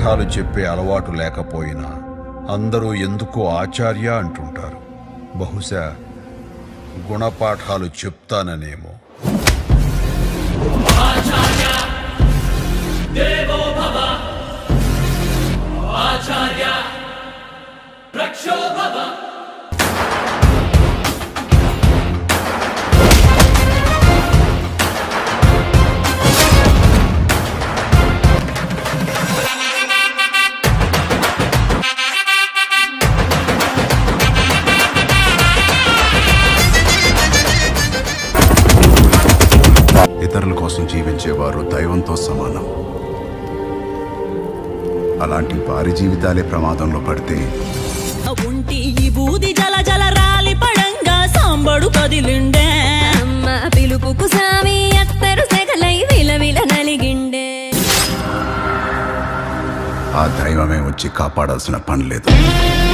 పాఠాలు చెప్పే అలవాటు లేకపోయినా అందరూ ఎందుకో ఆచార్య అంటుంటారు. బహుశా గుణపాఠాలు చెప్తాననేమో. ఆచార్య దేవో భవ, ఆచార్య రక్షో భవ. ఇతరుల కోసం జీవించేవారు దైవంతో సమానం. అలాంటి వారి జీవితాలే ప్రమాదంలో పడితే ఉంటి ఈ బూది జల జల రాలి పడంగా సాంబడు కదిలిండే. అమ్మ పిలుపుకు సామి అత్తరు సెగలై విలవిల నలిగిండే. ఆ దైవమే వచ్చి కాపాడాల్సిన పని లేదు.